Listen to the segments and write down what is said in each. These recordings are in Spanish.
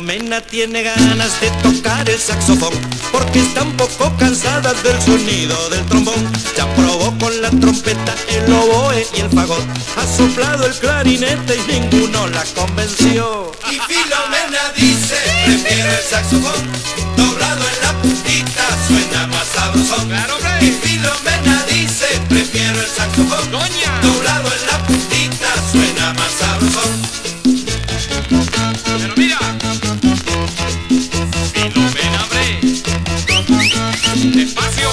Filomena tiene ganas de tocar el saxofón, porque está un poco cansada del sonido del trombón. Ya probó con la trompeta, el oboe y el fagot, ha soplado el clarinete y ninguno la convenció. Y Filomena dice, prefiero el saxofón, doblado en la puntita, suena más sabrosón. Y Filomena dice, prefiero el saxofón, doblado en la puntita, suena más sabrosón. Pero mira, Filomena, hombre, despacio,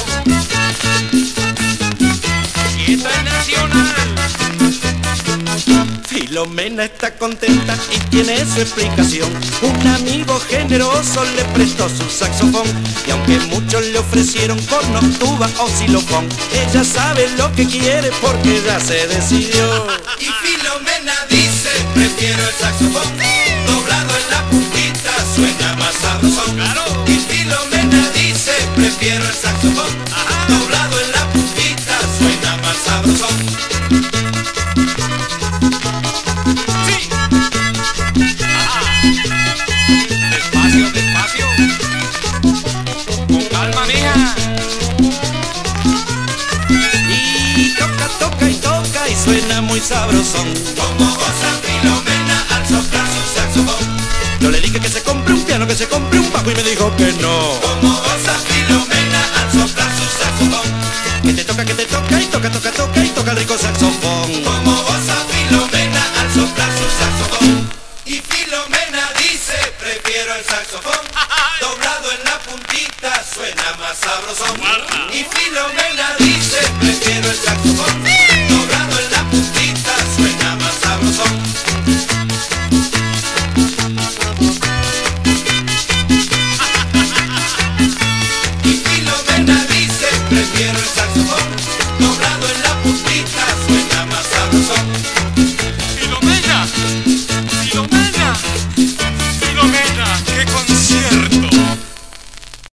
y esta es nacional. Filomena está contenta y tiene su explicación. Un amigo generoso le prestó su saxofón, y aunque muchos le ofrecieron corno, tuba o xilofón, ella sabe lo que quiere porque ya se decidió. Y Filomena dice, prefiero el saxofón, doblado en la puntita, suena más sabrosón. Y Filomena dice, prefiero el saxofón, doblado en la puntita, suena más sabrosón. Sí. Despacio, despacio, con calma, mija. Y toca, toca y toca y suena muy sabrosón. Como goza Filomena al soplar su saxofón. Yo le dije que se compre un piano, que se compre un bajo y me dijo que no. Como goza Filomena al soplar su saxofón. Que te toca y toca, toca, toca y toca el rico saxofón. Como goza Filomena al soplar su saxofón. Y Filomena dice, prefiero el saxofón, doblado en la puntita, suena más sabrosón. Y Filomena dice, prefiero el saxofón,